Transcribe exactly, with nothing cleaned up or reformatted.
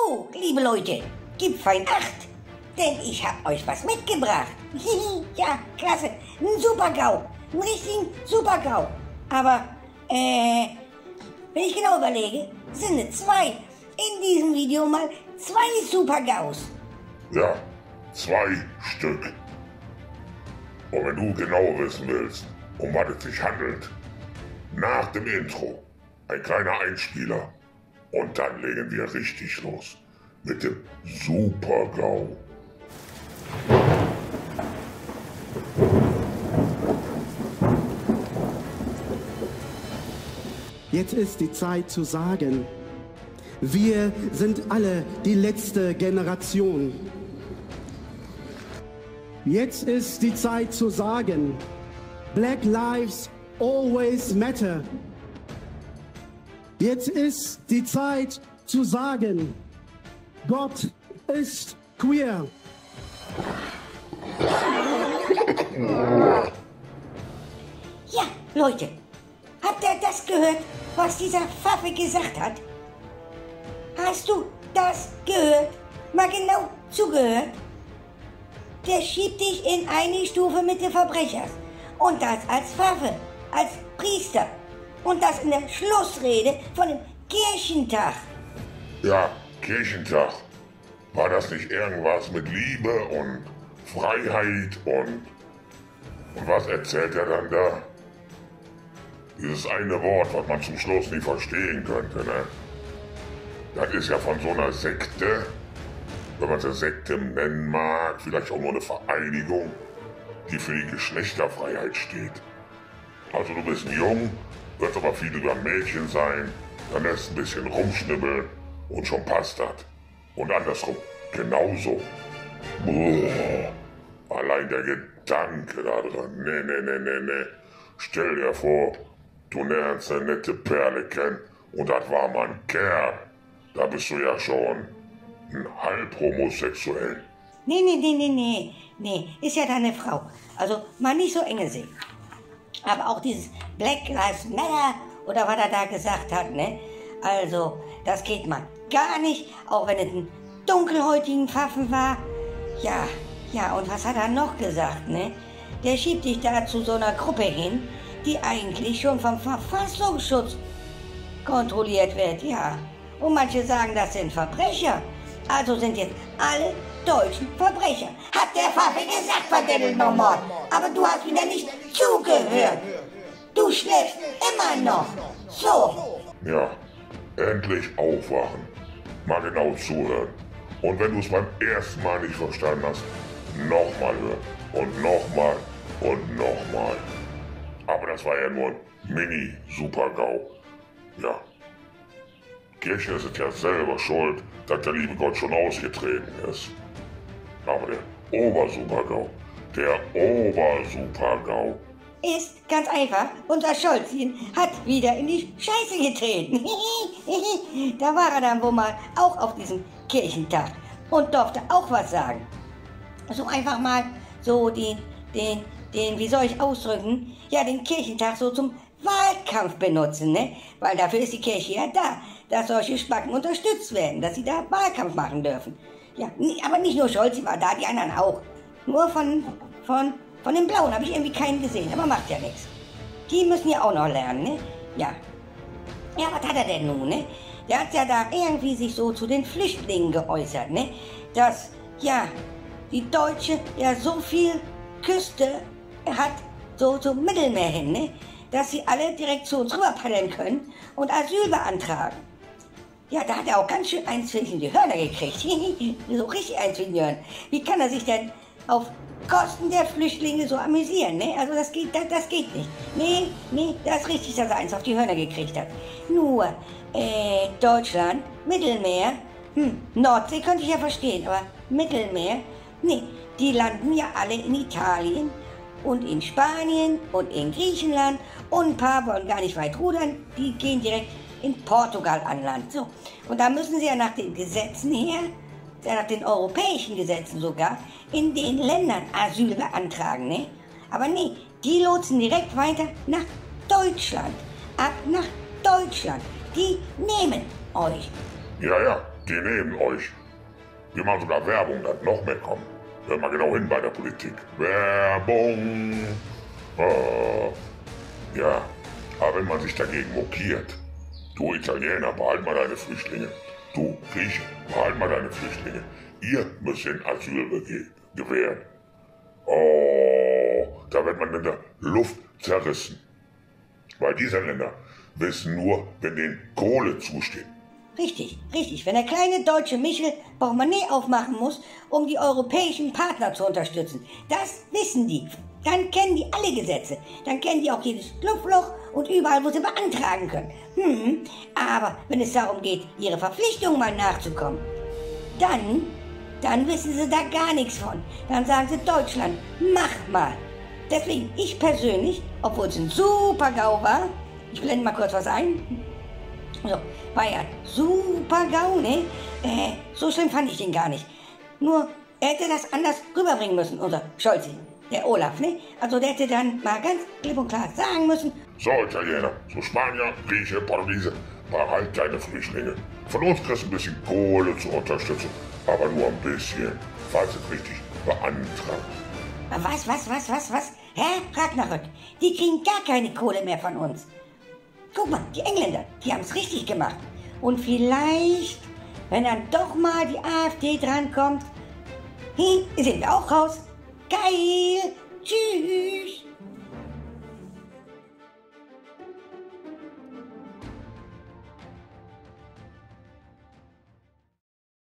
So, liebe Leute, gebt fein Acht, denn ich hab euch was mitgebracht. Ja, klasse, ein Super-GAU, ein richtigen Super-GAU. Aber, äh, wenn ich genau überlege, sind es zwei. In diesem Video mal zwei Super-GAUs. Ja, zwei Stück. Und wenn du genau wissen willst, um was es sich handelt, nach dem Intro ein kleiner Einspieler und dann legen wir richtig los mit dem Super-GAU. Jetzt ist die Zeit zu sagen, wir sind alle die letzte Generation. Jetzt ist die Zeit zu sagen, Black Lives always matter. Jetzt ist die Zeit zu sagen, Gott ist queer. Ja, Leute, habt ihr das gehört, was dieser Pfaffe gesagt hat? Hast du das gehört? Mal genau zugehört? Der schiebt dich in eine Stufe mit den Verbrechers. Und das als Pfaffe, als Priester. Und das in der Schlussrede von dem Kirchentag. Ja, Kirchentag. War das nicht irgendwas mit Liebe und Freiheit und... Und was erzählt er dann da? Dieses eine Wort, was man zum Schluss nie verstehen könnte, ne? Das ist ja von so einer Sekte, wenn man sie Sekte nennen mag, vielleicht auch nur eine Vereinigung, die für die Geschlechterfreiheit steht. Also du bist jung, wird aber viel über Mädchen sein, dann lässt ein bisschen rumschnibbeln und schon passt das. Und andersrum, genauso. Boah, allein der Gedanke da dran, ne, ne, ne, ne, ne. Stell dir vor, du lernst eine nette Perle kennen und das war mal ein Kerl. Da bist du ja schon ein halb homosexuell. Nee, nee, nee, nee, nee, nee, ist ja deine Frau. Also mal nicht so enge sehen. Aber auch dieses Black Lives Matter oder was er da gesagt hat, ne? Also, das geht mal gar nicht, auch wenn es ein dunkelhäutigen Pfaffen war. Ja, ja, und was hat er noch gesagt, ne? Der schiebt dich da zu so einer Gruppe hin, die eigentlich schon vom Verfassungsschutz kontrolliert wird, ja. Und manche sagen, das sind Verbrecher. Also sind jetzt alle Deutschen Verbrecher. Hat der Pfaffe gesagt, verdammt nochmal. Aber du hast wieder nicht zugehört. Du schläfst immer noch. So. Ja, endlich aufwachen. Mal genau zuhören. Und wenn du es beim ersten Mal nicht verstanden hast, nochmal hören. Und nochmal und nochmal. Aber das war ja nur ein Mini-Super-GAU. Ja. Kirche ist ja selber schuld, dass der liebe Gott schon ausgetreten ist. Aber der Obersuper-GAU, der Obersuper-GAU Ist ganz einfach, unser Scholzchen hat wieder in die Scheiße getreten. Da war er dann wohl mal auch auf diesem Kirchentag und durfte auch was sagen. So einfach mal so den, den, den, wie soll ich ausdrücken, ja den Kirchentag so zum Wahlkampf benutzen, ne? Weil dafür ist die Kirche ja da, dass solche Spacken unterstützt werden, dass sie da Wahlkampf machen dürfen. Ja, aber nicht nur Scholz war da, die anderen auch. Nur von, von, von den Blauen habe ich irgendwie keinen gesehen, aber macht ja nichts. Die müssen ja auch noch lernen, ne? Ja. Ja, was hat er denn nun, ne? Der hat ja da irgendwie sich so zu den Flüchtlingen geäußert, ne? Dass, ja, die Deutsche ja so viel Küste hat, so zum Mittelmeer hin, ne? Dass sie alle direkt zu uns rüber paddeln können und Asyl beantragen. Ja, da hat er auch ganz schön eins zwischen die Hörner gekriegt. So richtig eins zwischen die Hörner. Wie kann er sich denn auf Kosten der Flüchtlinge so amüsieren, ne? Also das geht, das, das geht nicht. Nee, nee, das ist richtig, dass er eins auf die Hörner gekriegt hat. Nur, äh, Deutschland, Mittelmeer, hm, Nordsee könnte ich ja verstehen, aber Mittelmeer, nee, die landen ja alle in Italien und in Spanien und in Griechenland und ein paar wollen gar nicht weit rudern, die gehen direkt in Portugal an Land. So. Und da müssen sie ja nach den Gesetzen her, ja nach den europäischen Gesetzen sogar, in den Ländern Asyl beantragen, ne? Aber nee, die lotsen direkt weiter nach Deutschland. Ab nach Deutschland. Die nehmen euch. Ja, ja, die neben euch. Die machen sogar Werbung, dass noch mehr kommen. Hört mal genau hin bei der Politik. Werbung. Oh. Ja, aber wenn man sich dagegen mokiert, du Italiener, behalt mal deine Flüchtlinge. Du Grieche, behalt mal deine Flüchtlinge. Ihr müsst den Asyl gewähren. Oh, da wird man in der Luft zerrissen. Weil diese Länder wissen nur, wenn denen Kohle zusteht. Richtig, richtig. Wenn der kleine deutsche Michel Portemonnaie aufmachen muss, um die europäischen Partner zu unterstützen. Das wissen die. Dann kennen die alle Gesetze. Dann kennen die auch jedes Schlupfloch und überall, wo sie beantragen können. Hm, aber wenn es darum geht, ihre Verpflichtungen mal nachzukommen, dann, dann wissen sie da gar nichts von. Dann sagen sie, Deutschland, mach mal. Deswegen, ich persönlich, obwohl es ein super GAU war, ich blende mal kurz was ein. So, war ja super GAU, ne? Äh, so schlimm fand ich den gar nicht. Nur, er hätte das anders rüberbringen müssen, unser Scholzi, der Olaf, ne? Also der hätte dann mal ganz klipp und klar sagen müssen: So, Italiener, so Spanier, Grieche, Portugiese, behalt deine Flüchtlinge. Von uns kriegst du ein bisschen Kohle zur Unterstützung, aber nur ein bisschen, falls es richtig beantragt. Was, was, was, was, was? Hä? Ragnarök, die kriegen gar keine Kohle mehr von uns. Guck mal, die Engländer, die haben es richtig gemacht. Und vielleicht, wenn dann doch mal die AfD drankommt, hm, sind wir auch raus. Geil! Tschüss!